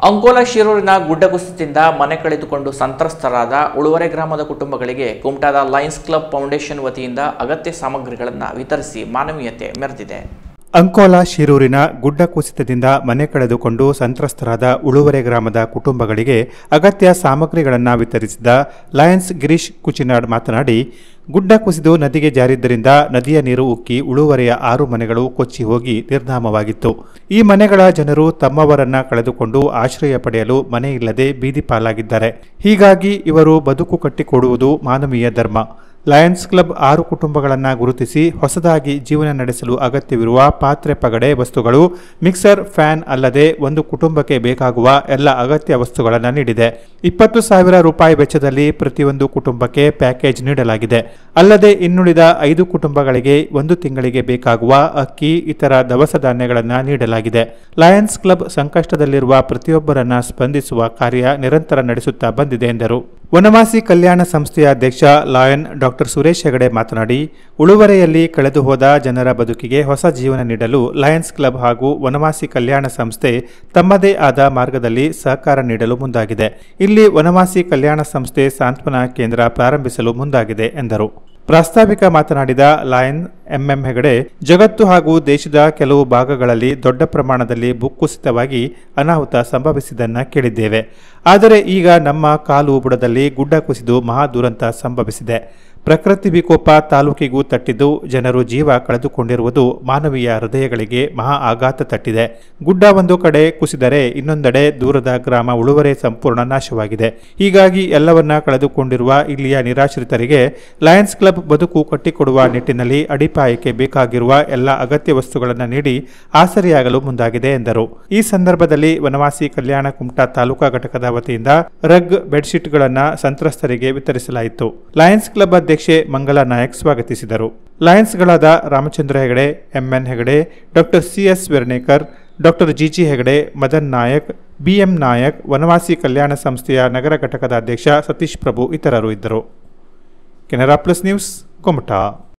ಅಂಕೋಲಾ ಶಿರೂರಿನ ಗುಡ್ಡ ಕುಸಿತದಿಂದ ಮನೆ ಕಳೆದುಕೊಂಡು ಸಂತ್ರಸ್ತರಾದ ಉಳುವರೆ ಗ್ರಾಮದ ಕುಟುಂಬಗಳಿಗೆ ಕುಮಟಾದ ಲಯನ್ಸ್ ಕ್ಲಬ್ ಫೌಂಡೇಶನ್ ವತಿಯಿಂದ ಅಗತ್ಯ ಸಾಮಗ್ರಿಗಳನ್ನು ವಿತರಿಸಿ ಮಾನವೀಯತೆ ಮೆರೆದಿದೆ. ಅಂಕೋಲಾ ಶಿರೂರಿನ ಗುಡ್ಡ ಕುಸಿತದಿಂದ ಮನೆ ಕಳೆದುಕೊಂಡು ಸಂತ್ರಸ್ತರಾದ ಉಳುವರೆ ಗ್ರಾಮದ ಕುಟುಂಬಗಳಿಗೆ ಅಗತ್ಯ ಸಾಮಗ್ರಿಗಳನ್ನು ವಿತರಿಸಿದ ಲಯನ್ಸ್ ಗಿರೀಶ್ ಕುಚಿನಾಡ್ ಮಾತನಾಡಿ, ಗುಡ್ಡ ಕುಸಿದು ನದಿಗೆ ಜಾರಿದ್ದರಿಂದ ನದಿಯ ನೀರು ಉಕ್ಕಿ ಉಳುವರೆಯ 6 ಮನೆಗಳು ಕೊಚ್ಚಿ ಹೋಗಿ ನಿರ್ನಾಮವಾಗಿತ್ತು. ಈ ಮನೆಗಳ ಜನರು ತಮ್ಮವರನ್ನ ಕಳೆದುಕೊಂಡು ಆಶ್ರಯ ಪಡೆಯಲು ಮನೆಯಿಲ್ಲದೆ ಬೀದಿ ಪಾಲಾಗಿದ್ದಾರೆ. ಹೀಗಾಗಿ ಇವರು ಬದುಕು ಕಟ್ಟಿಕೊಡುವುದು ಮಾನವೀಯ ಧರ್ಮ. ಲಯನ್ಸ್ ಕ್ಲಬ್ 6 ಕುಟುಂಬಗಳನ್ನು ಗುರುತಿಸಿ ಹೊಸದಾಗಿ ಜೀವನ ನಡೆಸಲು ಅಗತ್ಯವಿರುವ ಪಾತ್ರೆ ಪಗಡೆ ವಸ್ತುಗಳು, ಮಿಕ್ಸರ್, ಫ್ಯಾನ್ ಅಲ್ಲದೆ ಒಂದು ಕುಟುಂಬಕ್ಕೆ ಬೇಕಾಗುವ ಎಲ್ಲ ಅಗತ್ಯ ವಸ್ತುಗಳನ್ನು ನೀಡಿದೆ. 20,000 ರೂಪಾಯಿ ವೆಚ್ಚದಲ್ಲಿ ಪ್ರತಿಯೊಂದು ಕುಟುಂಬಕ್ಕೆ ಪ್ಯಾಕೇಜ್ ನೀಡಲಾಗಿದೆ. ಅಲ್ಲದೆ ಇನ್ನುಳಿದ 5 ಕುಟುಂಬಗಳಿಗೆ 1 ತಿಂಗಳಿಗೆ ಬೇಕಾಗುವ ಅಕ್ಕಿ, ಇತರ ದವಸ ಧಾನ್ಯಗಳನ್ನು ನೀಡಲಾಗಿದೆ. ಲಯನ್ಸ್ ಕ್ಲಬ್ ಸಂಕಷ್ಟದಲ್ಲಿರುವ ಪ್ರತಿಯೊಬ್ಬರನ್ನ ಸ್ಪಂದಿಸುವ ಕಾರ್ಯ ನಿರಂತರ ನಡೆಸುತ್ತಾ ಬಂದಿದೆ ಎಂದರು. ವನವಾಸಿ ಕಲ್ಯಾಣ ಸಂಸ್ಥೆಯ ಅಧ್ಯಕ್ಷ ಲಾಯನ್ ಡಾಕ್ಟರ್ ಸುರೇಶ್ ಹೆಗಡೆ ಮಾತನಾಡಿ, ಉಳುವರೆಯಲ್ಲಿ ಕಳೆದು ಹೋದ ಜನರ ಬದುಕಿಗೆ ಹೊಸ ಜೀವನ ನೀಡಲು ಲಯನ್ಸ್ ಕ್ಲಬ್ ಹಾಗೂ ವನವಾಸಿ ಕಲ್ಯಾಣ ಸಂಸ್ಥೆ ತಮ್ಮದೇ ಆದ ಮಾರ್ಗದಲ್ಲಿ ಸಹಕಾರ ನೀಡಲು ಮುಂದಾಗಿದೆ. ಇಲ್ಲಿ ವನವಾಸಿ ಕಲ್ಯಾಣ ಸಂಸ್ಥೆ ಸಾಂತ್ವನ ಕೇಂದ್ರ ಪ್ರಾರಂಭಿಸಲು ಮುಂದಾಗಿದೆ ಎಂದರು. ಪ್ರಾಸ್ತಾವಿಕ ಮಾತನಾಡಿದ ಲಾಯನ್ ಎಂಎಂ ಹೆಗಡೆ, ಜಗತ್ತು ಹಾಗೂ ದೇಶದ ಕೆಲವು ಭಾಗಗಳಲ್ಲಿ ದೊಡ್ಡ ಪ್ರಮಾಣದಲ್ಲಿ ಭೂಕುಸಿತವಾಗಿ ಅನಾಹುತ ಸಂಭವಿಸಿದ್ದನ್ನು ಕೇಳಿದ್ದೇವೆ. ಆದರೆ ಈಗ ನಮ್ಮ ಕಾಲು ಬುಡದಲ್ಲಿ ಗುಡ್ಡ ಕುಸಿದು ಮಹಾ ದುರಂತ ಸಂಭವಿಸಿದೆ. ಪ್ರಕೃತಿ ವಿಕೋಪ ತಾಲೂಕಿಗೂ ತಟ್ಟಿದ್ದು ಜನರು ಜೀವ ಕಳೆದುಕೊಂಡಿರುವುದು ಮಾನವೀಯ ಹೃದಯಗಳಿಗೆ ಮಹಾ ಆಘಾತ ತಟ್ಟಿದೆ. ಗುಡ್ಡ ಒಂದು ಕಡೆ ಕುಸಿದರೆ ಇನ್ನೊಂದೆಡೆ ದೂರದ ಗ್ರಾಮ ಉಳುವರೆ ಸಂಪೂರ್ಣ ನಾಶವಾಗಿದೆ. ಹೀಗಾಗಿ ಎಲ್ಲವನ್ನ ಕಳೆದುಕೊಂಡಿರುವ ಇಲ್ಲಿಯ ನಿರಾಶ್ರಿತರಿಗೆ ಲಯನ್ಸ್ ಕ್ಲಬ್ ಬದುಕು ಕಟ್ಟಿಕೊಡುವ ನಿಟ್ಟಿನಲ್ಲಿ ಅಡಿಪಾಯಕ್ಕೆ ಬೇಕಾಗಿರುವ ಎಲ್ಲ ಅಗತ್ಯ ವಸ್ತುಗಳನ್ನು ನೀಡಿ ಆಸರೆಯಾಗಲು ಮುಂದಾಗಿದೆ ಎಂದರು. ಈ ಸಂದರ್ಭದಲ್ಲಿ ವನವಾಸಿ ಕಲ್ಯಾಣ ಕುಮಟಾ ತಾಲೂಕಾ ಘಟಕದ ವತಿಯಿಂದ ರಗ್, ಬೆಡ್ಶೀಟ್ಗಳನ್ನು ಸಂತ್ರಸ್ತರಿಗೆ ವಿತರಿಸಲಾಯಿತು. ಲಯನ್ಸ್ ಕ್ಲಬ್ ಅಧ್ಯಕ್ಷೆ ಮಂಗಲಾ ನಾಯಕ್ ಸ್ವಾಗತಿಸಿದರು. ಲಯನ್ಸ್ಗಳಾದ Ramachandra Hegde, MN Hegde, doctor CS Vernekar, doctor GG Hegde, Madan Nayak, BM Nayak, Vanavasi Kalyan ಸಂಸ್ಥೆಯ ನಗರ ಘಟಕದ ಅಧ್ಯಕ್ಷ ಸತೀಶ್ ಪ್ರಭು ಇತರರು ಇದ್ದರು. Canara plus news, Kumta.